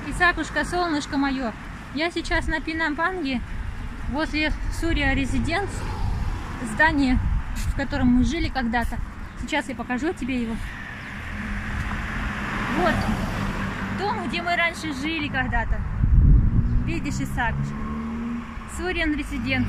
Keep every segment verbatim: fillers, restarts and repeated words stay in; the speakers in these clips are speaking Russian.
Исакушка, солнышко мое, я сейчас на Пинампанге, возле Сурия Резиденс, здание, в котором мы жили когда-то. Сейчас я покажу тебе его. Вот дом, где мы раньше жили когда-то. Видишь, Исакушка? Суриан Резиденс.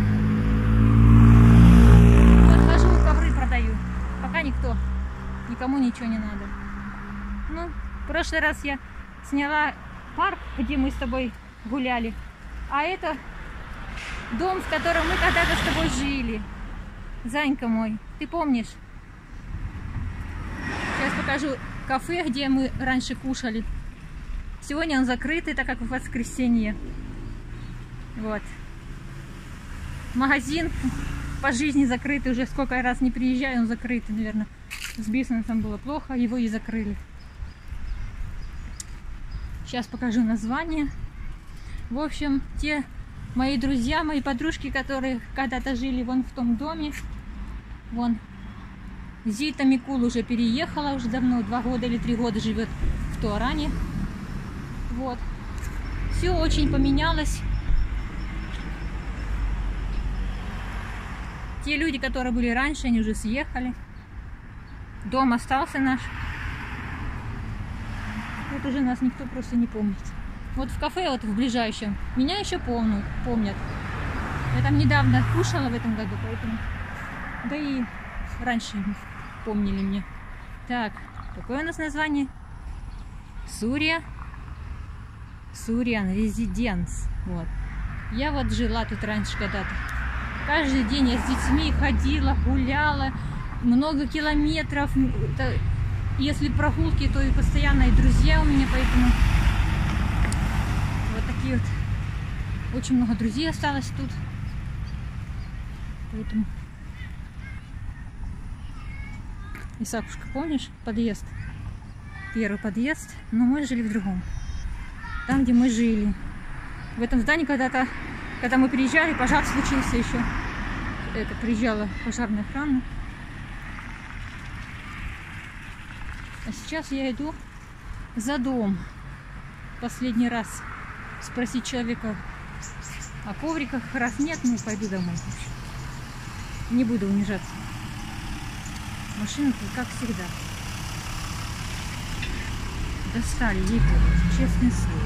Вот хожу, ковры продаю. Пока никто, никому ничего не надо. Ну, в прошлый раз я сняла парк, где мы с тобой гуляли. А это дом, в котором мы когда-то с тобой жили. Занька мой, ты помнишь? Сейчас покажу кафе, где мы раньше кушали. Сегодня он закрытый, так как в воскресенье. Вот. Магазин по жизни закрытый. Уже сколько раз не приезжаю, он закрытый, наверное. С бизнесом было плохо, его и закрыли. Сейчас покажу название. В общем, те мои друзья, мои подружки, которые когда-то жили вон в том доме. Вон. Зита Микул уже переехала, уже давно, два года или три года живет в Туаране. Вот. Все очень поменялось. Те люди, которые были раньше, они уже съехали. Дом остался наш. Вот уже нас никто просто не помнит. Вот в кафе, вот в ближайшем, меня еще помнят. помнят. Я там недавно кушала в этом году, поэтому... Да и раньше помнили меня. Так, какое у нас название? Сурия. Суриан Резиденс. Вот. Я вот жила тут раньше когда-то. Каждый день я с детьми ходила, гуляла. Много километров. Если прогулки, то и постоянно и друзья у меня, поэтому вот такие вот. Очень много друзей осталось тут. Поэтому... Исакушка, помнишь подъезд? Первый подъезд, но мы жили в другом. Там, где мы жили. В этом здании когда-то, когда мы приезжали, пожар случился еще. Это приезжала пожарная охрана. А сейчас я иду за дом. Последний раз спросить человека о ковриках. Раз нет, ну пойду домой. Не буду унижаться. Машина, как всегда. Достали, ей-богу, честное слово.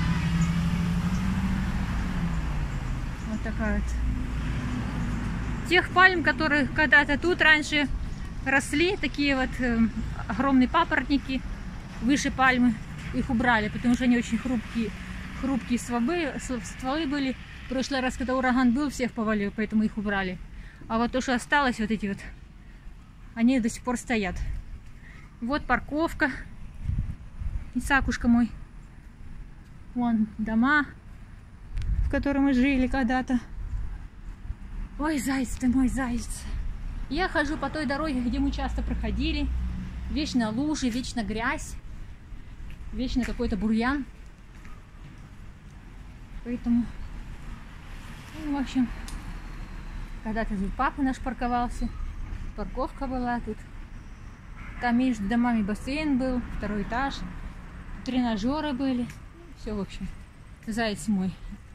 Вот такая вот. Тех пальм, которые когда-то тут раньше росли, такие вот э, огромные папоротники выше пальмы, их убрали, потому что они очень хрупкие, хрупкие стволы, стволы были. В прошлый раз, когда ураган был, всех повалил, поэтому их убрали. А вот то, что осталось, вот эти вот, они до сих пор стоят. Вот парковка. Исакушка мой. Вон дома, в которых мы жили когда-то. Ой, заяц ты мой, заяц. Я хожу по той дороге, где мы часто проходили. Вечно лужи, вечно грязь. Вечно какой-то бурьян. Поэтому, ну, в общем, когда-то тут папа наш парковался. Парковка была тут. Там между домами бассейн был, второй этаж. Тренажеры были. Все, в общем, заяц мой.